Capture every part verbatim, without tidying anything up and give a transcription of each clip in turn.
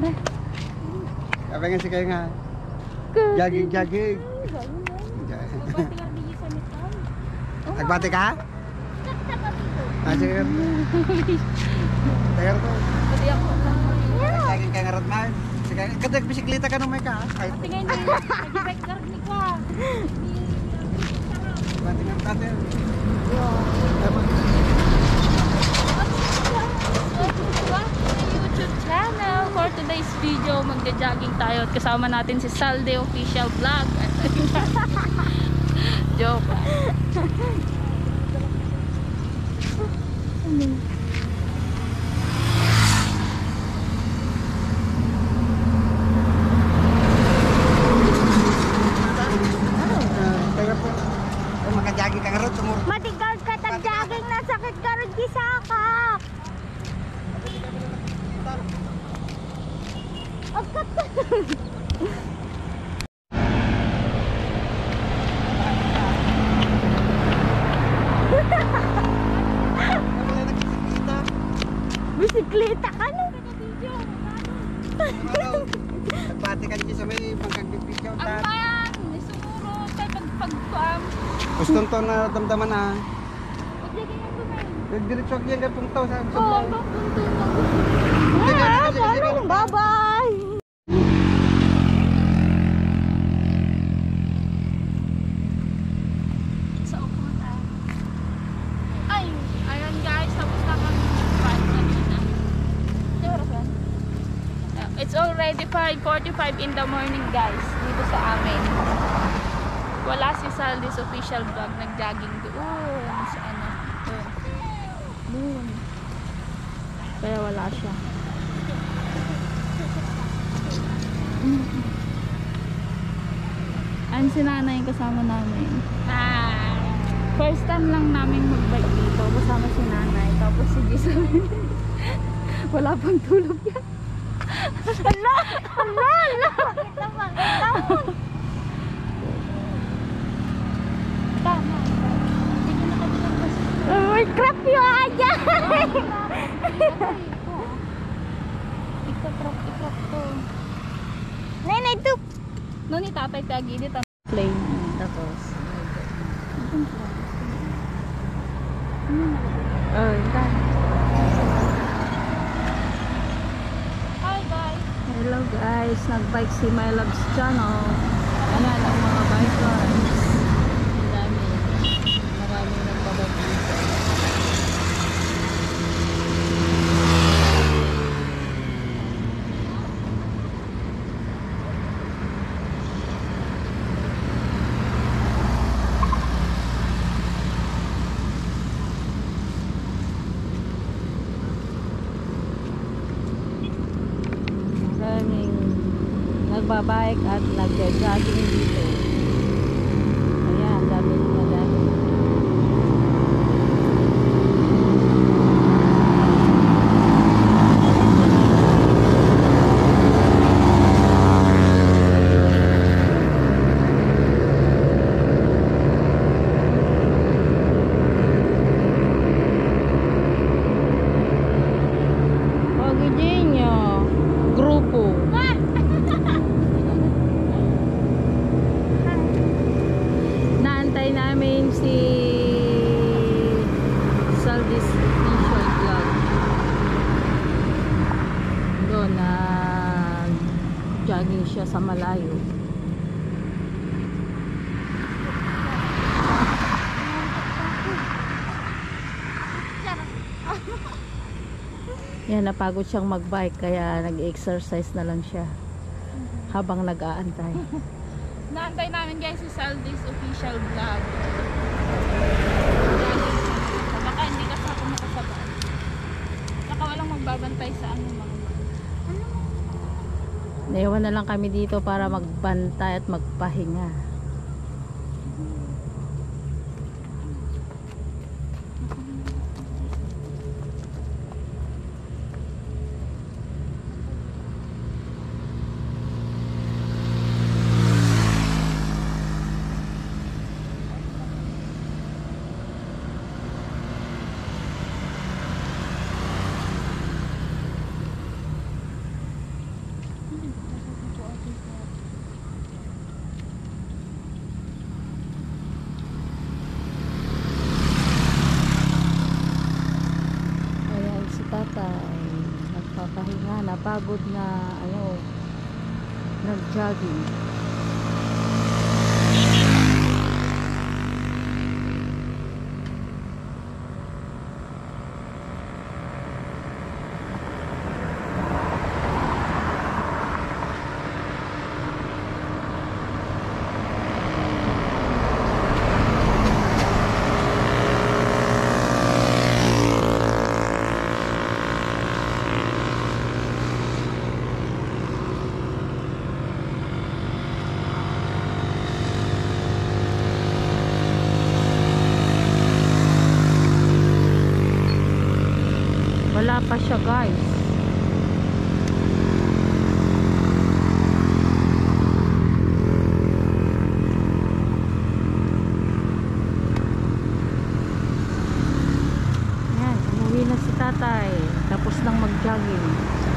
Sabi nga si kayo nga. Jogging, jogging. Nagbati ka? Sige. Tayo ko. Pati ako. Jogging ka nga Rodman. Sige, kada bisikleta ka nung may ka. Tingnan niyo, nag-bike car ni ka. Bati nga tate. YouTube channel for today's video, magja-jogging tayo at kasama natin si Salde Official Vlog. Joke. Makajaging ka nga ron, tumuro. Matigal ka tag-jogging na sakit ka rin gisakak. Agkat ka. Bisikleta ka no? Nagbati ka niya sa may pangkagbibigyaw. Ang bayan, nisuro tayo pagpagpam. Gusto nito na damdaman na. Paglagay ang gumay. Diretso yan ka pong tao sa Oo, sabaw. papunto na. Ah, ganun. Bye-bye. Sa upuan. Ay, ayun guys, tapos na kami mag-ride kanina. Di oras yan? Uh, It's already five forty-five in the morning guys, dito sa amin. Wala si Salde's Official Vlog, nag-jogging doon sa ano, doon. Doon. Kaya wala siya. Ayun si nanay yung kasama namin. Hi! First time lang namin mag-bike dito, kasama si nanay. Tapos si Giselle. Wala pang tulog yan. Hala! Hala! Hala! Kita pa, kita mo. Tama. Hindi ko nakabilang basta. Uy, crap yung aja! Ikatrap, ikrap to. Nenay, ito. No, ni tatay tagilid ang plane. Tapos. Oh, yan. Hi guys. Hello guys, nag-bike si My Loves Channel. Ayan ang mga bikers. Ang dami. Maraming nagbabag dito. Daming nagbabike at nag-jogging dito. Ayan, dami na dami. Pagidinyo, grupo. Naantay namin si Salde's Official Vlog. Doon na jogging siya sa malayo. Yan, napagod siyang magbike kaya nag-exercise na lang siya habang nag-aantay. Naantay namin guys si Salde's Official Vlog. Baka hindi kasi ako makasabay. Baka walang magbabantay sa ano mga. Naiwan na lang kami dito para magbantay at magpahinga. nakakapagod na ano, nag-jogging. Wala pa siya, guys. Yan, umuwi na si tatay. Tapos nang mag-jogging.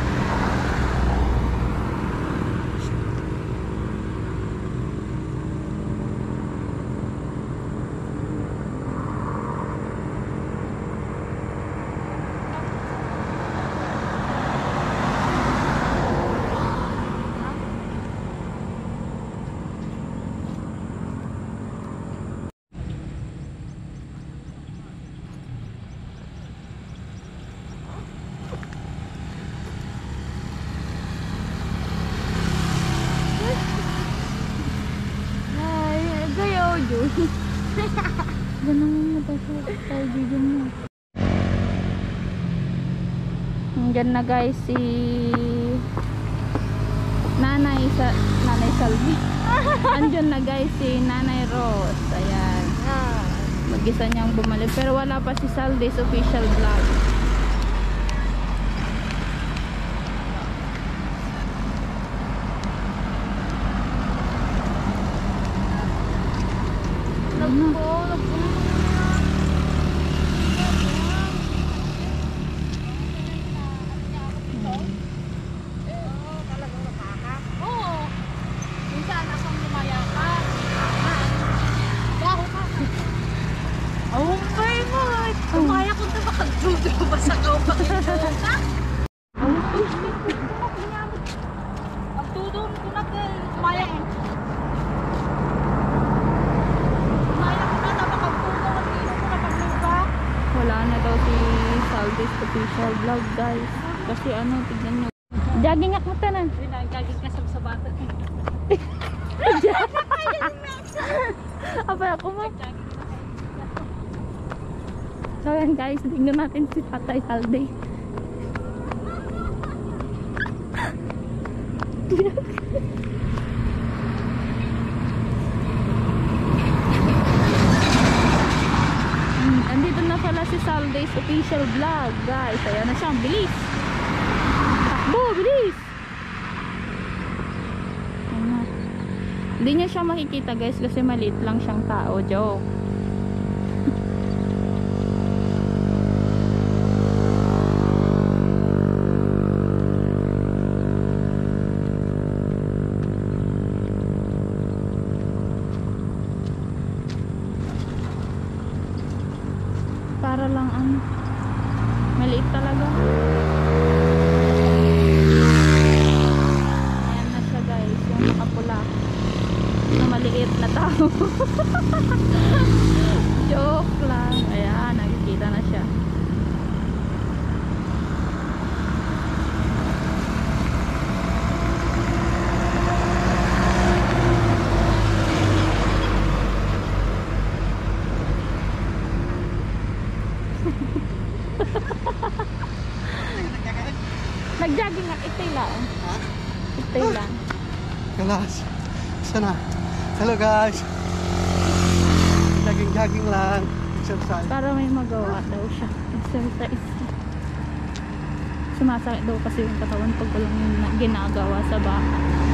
Ganun mo pa siya tayo video mo. Diyan na guys si Nanay sa Nanay Salvi. Andiyan na guys si Nanay Rose. Ayan. Mag-isa niyang bumalik pero wala pa si Saldi's official vlog. Official vlog guys kasi ano tignan nyo jogging ako tanan jogging ka sa bata apa ako mo so yan guys tignan natin si Tatay Halde. Andito na pala si Saldi's official vlog guys. Ayan na siya, bilis takbo, bilis. Ayan na. Hindi niya siya makikita guys kasi maliit lang siyang tao. Joke. Para lang ano, maliit talaga. Ayan na siya guys, yung nakapula na maliit na tao. Joke lang. Ayan, nakikita na siya. Nag-jogging nga, itay lang. Ha? Itay lang. Galas. Sana. Hello guys. Jogging-jogging lang. Exercise. Para may magawa daw siya. Exercise. Sumasakit daw kasi yung katawan pag walang yung ginagawa sa bahay.